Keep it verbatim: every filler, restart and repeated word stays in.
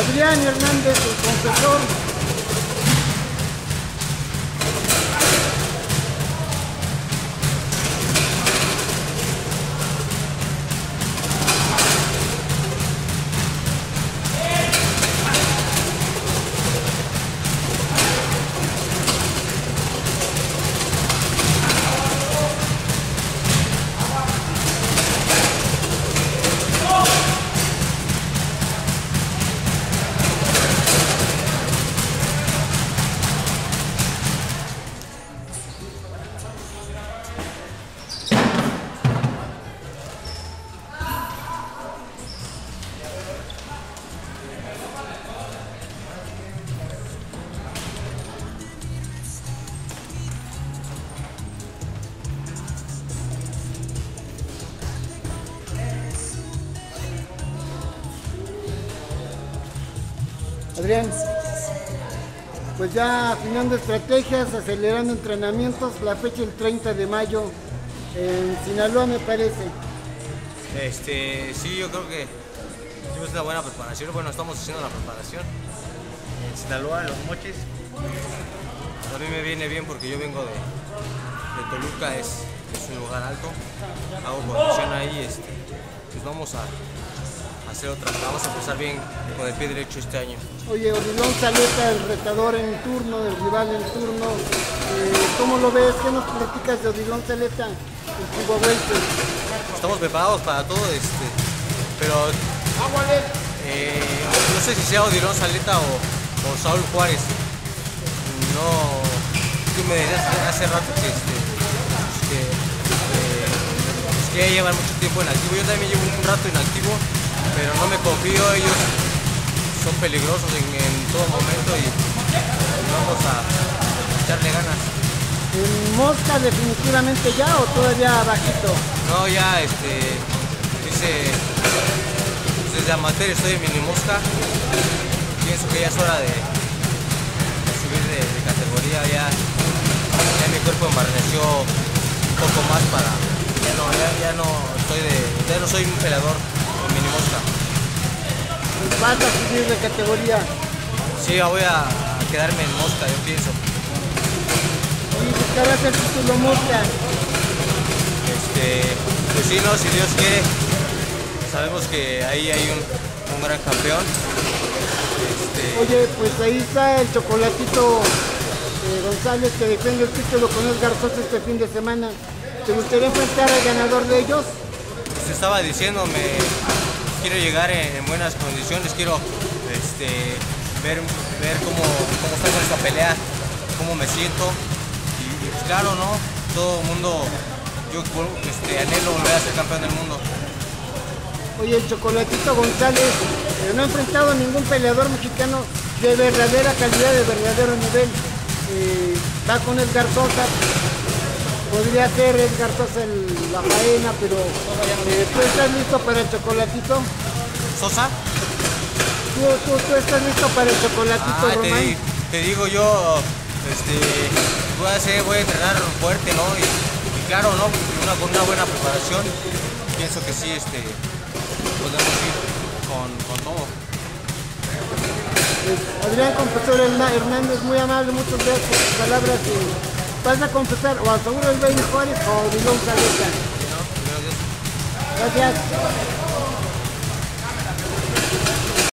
Adrián Hernández, el confesor. Adrián, pues ya afinando estrategias, acelerando entrenamientos, la fecha el treinta de mayo en Sinaloa me parece. Este, sí, yo creo que hicimos una buena preparación, bueno, estamos haciendo la preparación en Sinaloa, en Los Mochis. A mí me viene bien porque yo vengo de, de Toluca, es, es un lugar alto, hago condición ahí, este, pues vamos a hacer otra, vamos a empezar bien con el pie derecho este año. Oye, Odilon Saleta, el retador en turno, el rival en turno, eh, ¿cómo lo ves? ¿Qué nos platicas de Odilon Saleta, el chihuahuense? Estamos preparados para todo, este, pero eh, no sé si sea Odilon Saleta o, o Saúl Juárez. No, tú me decías hace rato que, este, que, eh, pues que ya llevan mucho tiempo en activo. Yo también llevo un rato en activo, pero no me confío, ellos son peligrosos en, en todo momento y vamos a echarle ganas. ¿En mosca definitivamente ya o todavía bajito? No, ya, este, dice, pues desde amateur estoy en mini mosca, pienso que ya es hora de, de subir de, de categoría, ya, ya mi cuerpo embarneció un poco más para, ya no, ya, ya no estoy de, ya no soy un peleador en mini mosca. ¿Vas a subir de categoría? Sí, voy a quedarme en mosca, yo pienso. ¿Y buscarás el título mosca? Este, pues sí, no, si Dios quiere, sabemos que ahí hay un, un gran campeón. Este... Oye, pues ahí está el Chocolatito eh, González que defiende el título con Edgar Sosa este fin de semana. ¿Te gustaría enfrentar al ganador de ellos? Se estaba diciéndome, quiero llegar en, en buenas condiciones, quiero este, ver, ver cómo, cómo está con esta pelea, cómo me siento. Y, y pues claro, ¿no? Todo el mundo, yo este, anhelo volver a ser campeón del mundo. Oye, el Chocolatito González eh, no ha enfrentado a ningún peleador mexicano de verdadera calidad, de verdadero nivel. Eh, va con Edgar Sosa, podría ser Edgar Sosa el, la faena, pero eh, ¿tú estás listo para el Chocolatito? ¿Sosa? ¿Tú, tú, tú estás listo para el Chocolatito, ah, Román? Te, te digo yo, este, voy a, hacer, voy a entrenar fuerte, ¿no? Y, y claro, ¿no? Una, con una buena preparación, pienso que sí, este, podemos ir con, con todo. Pues, Adrián Confesor Hernández, muy amable, muchas gracias por tus palabras. Y vas a confesar o a Saúl El Baby Juárez o a Odilon Saleta. Sí, ¿no? Gracias. Gracias.